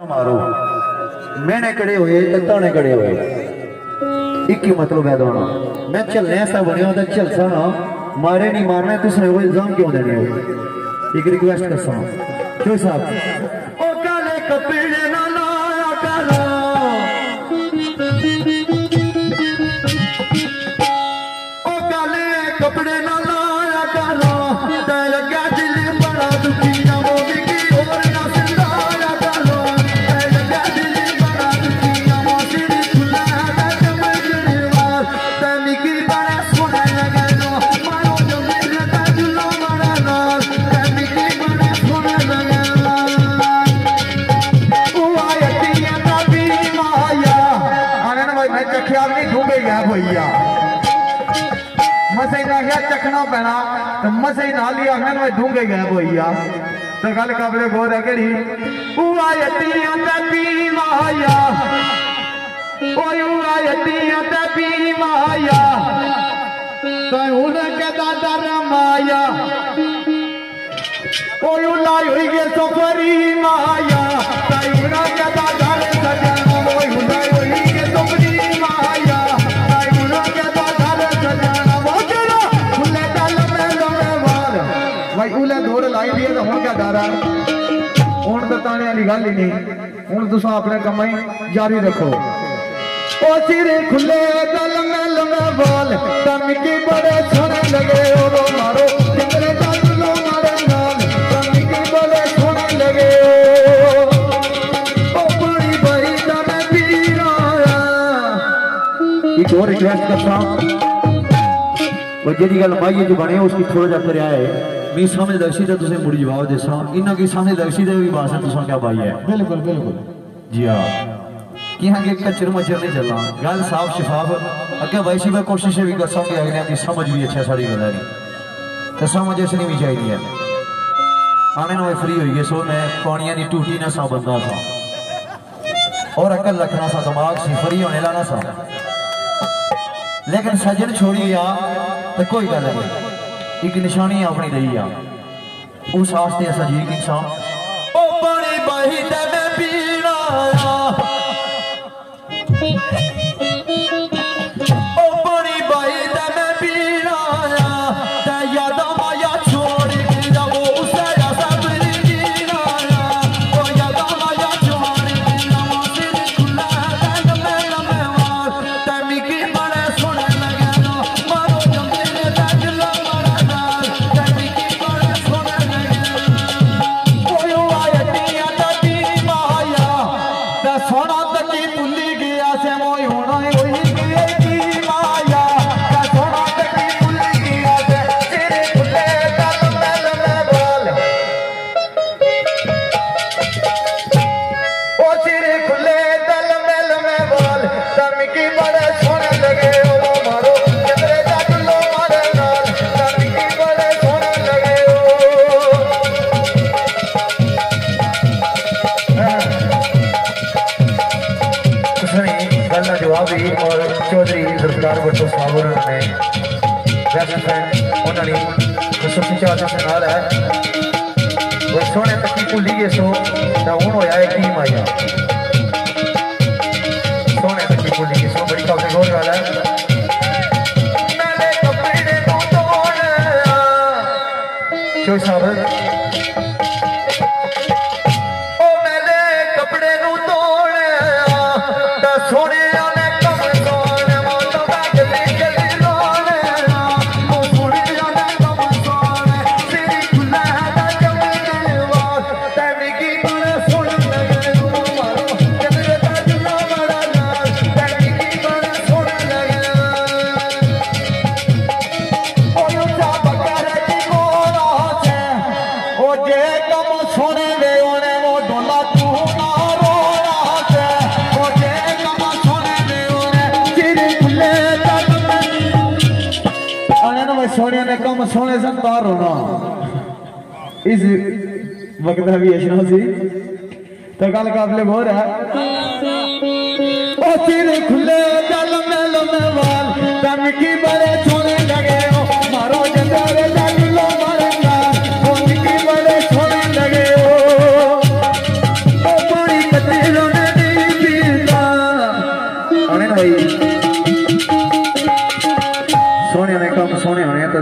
मारो मैंने कड़े हुए ताने कड़े हुए एक ही मतलब है दोनों मैं चलने ऐसा बने होता चल सा ना मारे नहीं मारना तो सही वो इल्जाम क्यों देने हो एक रिक्वेस्ट कर सा क्यों साहब ओ काले कपड़े ना लाया करो ओ काले कपड़े ना लाया करो तेरा क्या दिल बड़ा दुखी ना वो भी की और ना सिंगाया करो तेरा क्या दिल बड़ा दुखी ना वो सिर खुला है चमकने वाल तनी की बड़ा सोना लगे लो मारो जो मेरे ताजुलो मारा नाल तनी की बड़ा सोना लगे ओ आयती नबी माया आने ना भाई मैं चखिया नहीं ढूंढे गया भैया मसे ना क्या चखना पैना तो मसे ना लिया मैं मैं ढूंढे गया भैया तो गल काबले गौर है केड़ी हुआ यतियां ते पी माया ओए हुआ यतियां ते पी माया तो हुन के दादा रमाया ओए लाई हुई के सफरी माया तो हुन के दादा रे सजना ओए लाई हुई के सफरी माया तो हुन के दादा रे सजना भाई उले दौड़ लाई दी है तो हूं क्या डर है हूं तो ताने वाली गल ही नहीं हूं तुम अपने कम ही जारी रखो ओ सिरे खुले दल में लंबे बोल तमिकी बड़े सोने लगे ओ मारो जिंदरे लो मारे नाल तमिकी बड़े सोने लगे ओ बड़ी बड़ी तने पीरा एक और रिक्वेस्ट करता वो जी गल भाई जो बने उसकी थोड़ा जा कर आए मी समझ दक्षी तो तुझे मुड़ी जवाब दे सा इन्ना की समझ दक्षी दे भी बात है तुसा क्या भाई है बिल्कुल बिल्कुल जी हां कि हां के कचर मचर नहीं चलना गल साफ शफाफ अगे वैसी मैं कोशिश भी कर सकूं कि अगले की समझ भी अच्छा सारी गल है तो समझ इसनी भी चाहिए आने ना फ्री हुई है सो मैं पानिया की टूटी ना सा बंदा था और अकल रखना सा दिमाग सी फ्री होने लाना सा लेकिन सजन छोड़ी गया तो कोई गल नहीं एक निशानी अपनी रही आ उस आस्ते ऐसा जी कि इंसान ओ बड़ी बही ते मैं पीना ओ बड़ी बही ते मैं पीना ते याद माया छोड़ के जाओ उसे सब जीना ओ याद माया छोड़ के जाओ सिर खुला है लम्बे वाल ते मिकी बड़े सोने लगे लो मारो जमीन तक लो और चौधरी सरकार भट्टो साहब ने बेस्ट फ्रेंड उन्होंने चाचा से नाल है वो सोने तक भूली गए सो हूँ होया एक टीम आया सोने तक भूली गए सो बड़ी काफी गौर गल है क्यों साहब सोने सोने ने कम सोने से तार होना इस वक्त भी ऐसा सी तो गल काबले हो रहा ओ सिर खुले दल में लम्बे वाल तमिकी बड़े सोने लगे ओ मारो जंदरे लो मारे नाल ओ मिकी बड़े सोने लगे ओ बड़ी कती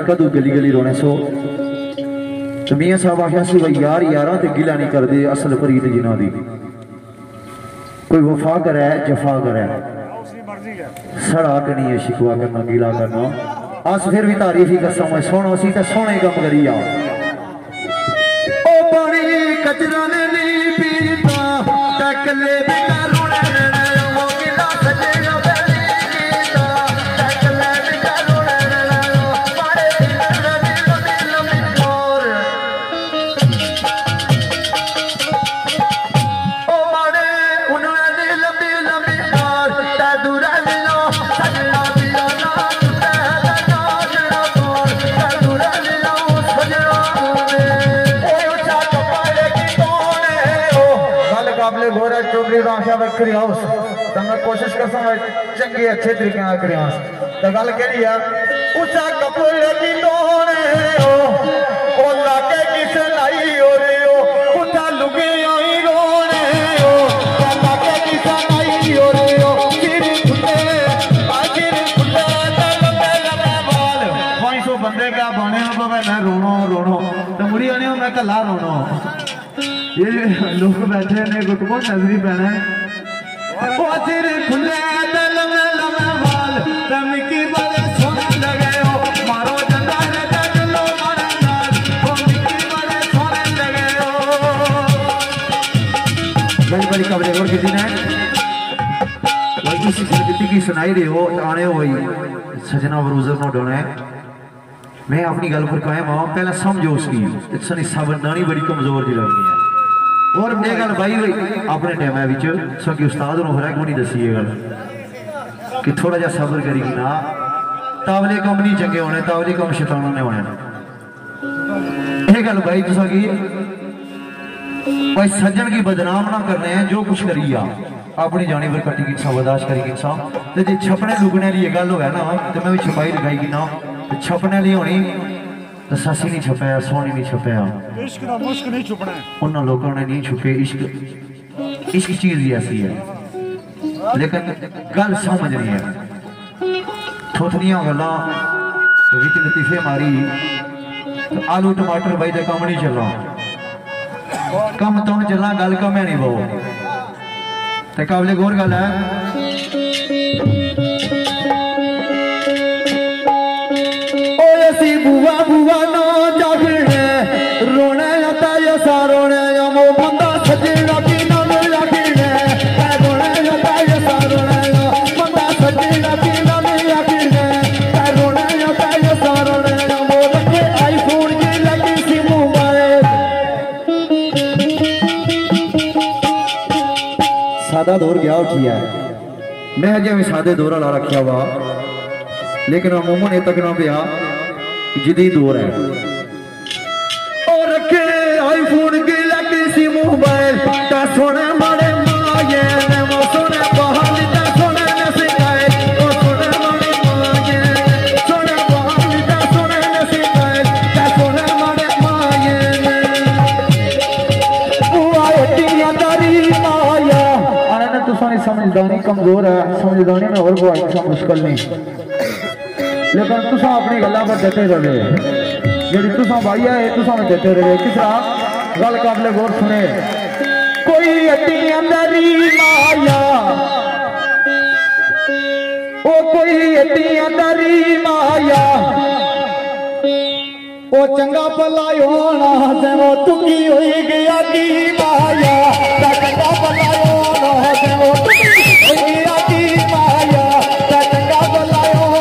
कदू गली गली रोने सो तो मियां साहब आख्या सी भाई यार यारा ते गिला नहीं करते असल फरीद जिन्हों की कोई वफा करे जफा करे सड़ा करनी है शिकवा करना गिला करना अस फिर भी तारीफ ही कसम है सोनो सी ते सोने कम करी आ ओ पानी कचरा ने नहीं पीता टकले बेटा रोने वो गिला सजेगा बेली गीता टकले बेटा रोने मारे दिल मोर ओ मारे उन्होंने लंबी लंबी मोर ता दूरा लो सजना दिया ना गोरा चौधरी आशा वक्री हाउस तो मैं कोशिश कर चंगे अच्छे तरीके करी तो गल कही उचा कपड़े की तोने ओ लाके किस लाई हो रे हो उठा लुगे आई रोने हो लाके किस लाई हो रे हो सिर खुले आखिर खुले लंबे लंबे बाल 500 बंदे क्या बने हो मैं रोनो रोनो तो मुड़ी आने हो मैं कला रोनो ये लोग बैठे ने गुटको नजरी पहने सिर खुले लम्बे लम्बे बाल मिकी बड़े सोने लगे हो मारो जंदा रे जगलो मारे नाल ओ मिकी बड़े सोने लगे हो बड़ी बड़ी खबरें और किसी ने वही किसी संगीत की सुनाई रही हो आने हो वही सजना बरूजर नो डोने मैं अपनी गल पर कायम हूं पहले समझो उसकी इतनी सावधानी बड़ी कमजोर जी लगनी है और ये गल भाई अपने टाइम सकी उस्ताद हर को नहीं दसी ये गल कि थोड़ा जा सबर करेगी ना तावले कम नहीं चंगे होने तावले कम शैतानों ने होने ये गल भाई तुसा की भाई सज्जन की बदनाम ना करने हैं जो कुछ करी आ अपनी जानी पर कटी की इंसान बर्दाश्त करेगी इंसान तो जो छपने लुकने लिए गल हो ना तो मैं भी छपाई लगाई ना तो छपने लिए होनी तो ससी नहीं छपाया सोनी नहीं छपाया इश्क दा मुश्क नहीं छुपना उन्होंने लोगों ने नहीं छुपे इश्क चीज ही ऐसी है लेकिन गल समझ नहीं है थोथनिया गल्ला विच लतीफे मारी तो आलू टमाटर भाई तो कम नहीं चलना कम तो चलना गल कम है नहीं वो तो काबले गौर गल है बुआ बुआ ना जागने रोने आता या सारोने या वो बंदा सजना की ना मिला किने रोने आता या सारोने या बंदा सजना की ना मिला किने रोने आता या सारोने या वो लगे आईफोन की लगी सी मोबाइल सादा दौर गया उठिया मैं अजे भी सादे दौर वाला रखा हुआ लेकिन अमूमन ये तक ना पिया जदीद दौर है और रखे आईफोन की लगी सी मोबाइल ता सोने मारे माये ने वो सोने बहाल ता सोने ने सिखाए ओ सोने मारे माये सोने बहाल ता सोने ने सिखाए ता सोने मारे माये ने वो आयतियां तारी माया अरे ने तो सोनी समझदानी कमजोर है समझदानी में और वो आई मुश्किल नहीं लेकिन तुसा अपनी गल्ला पर देते रहे जी तुसा भाई है तुसा में देते रहे किस तरह गल काबले गौर सुने कोई अतियां दरी माया ओ कोई अतियां दरी माया ओ चंगा भला होना से वो तुकी हुई गया की माया चंगा भला होना से वो तुकी हुई गया की माया चंगा भला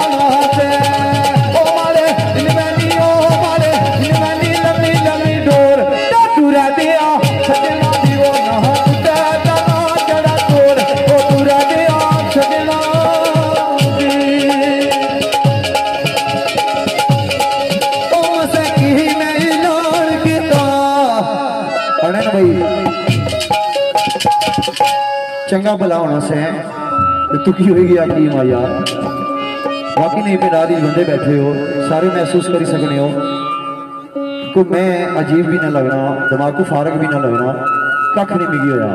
चंगा भला होना से दुखी होगी हकीम आ यार बाकी नहीं पे रात बंदे बैठे हो सारे महसूस कर सकने हो को मैं अजीब भी ना लगना दिमाग को फारग भी ना लगना कख नहीं मिगी होया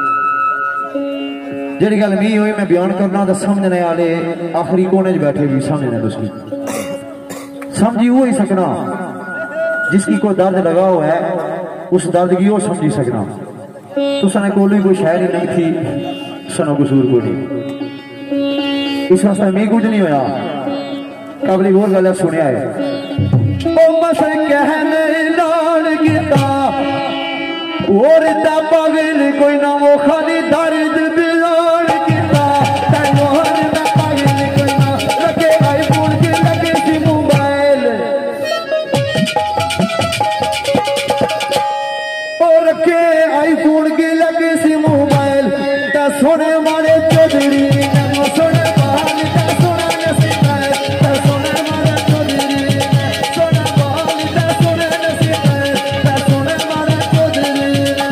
जी गल मी हुई मैं बयान करना तो समझने वाले आखिरी कोने बैठे भी समझने समझी वो ही सकना जिसकी कोई दर्द लगा हुआ है, उस दर्द की वो समझी सकना। तो सने कोई शायरी नहीं थी, सनो कसूर को नहीं, इस वास्ते मैं कुछ नहीं होया। कबली और गल सुनिया है, ओ मस कहने लाल गिता और दा पागल कोई ना वो खाली दर्द बिलाल गिता तैनो हर दा पागल कोई ना लगे आईफोन के लगे सी मोबाइल और के आईफोन के लगे सी मोबाइल ता सोने मारे चौधरी ना सोने बहाल ता सोना नसीब है ता सोने मारे चौधरी सोना बहाल ता सोने नसीब है ता सोने मारे चौधरी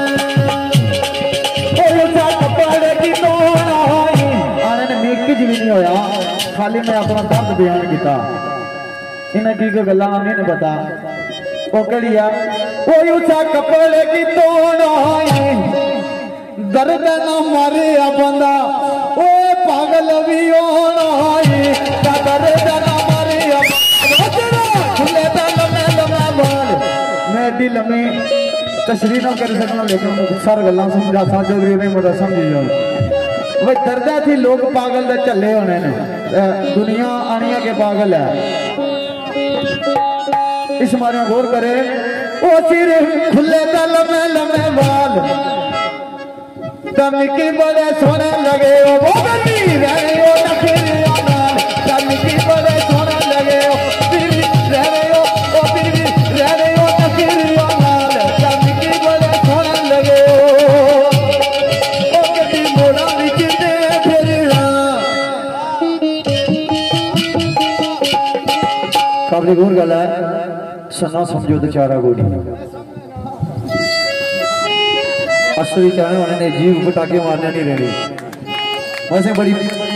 ओ सा कपड़े की तो आई आने ने मेक के भी नहीं होया, खाली मैं अपना दर्द बयान किया। इन्हें की को गल्ला नहीं पता ओ कड़िया ओ सा कपड़े की तो आई दर्द न मारे बंदा ओ पागल भी होना है दर्द न मारे खुले बाल मैं दिल में तशरीह न कर सकना, लेकिन सर गल्ला समझा सा जो भी नहीं मुझे समझी जाओ भाई दर्द थी। लोग पागल दे चले होने ने, दुनिया आनिया के पागल है। इस मारे गौर करे ओ सिर खुले लम्बे लम्बे बाल तमिकी बड़े सोने लगे ओ वो गली रहे हो नखरे नाल तमिकी बड़े सोने लगे ओ फिर रहे हो ओ फिर रहे हो नखरे नाल तमिकी बड़े सोने लगे ओ कभी मोड़ा विच दे फिरना। काबली गौर गल है, सन्ना समझो तो चारा गोली असली चाहने वाले ने जीव पटाखे मारने नहीं रहने। वैसे बड़ी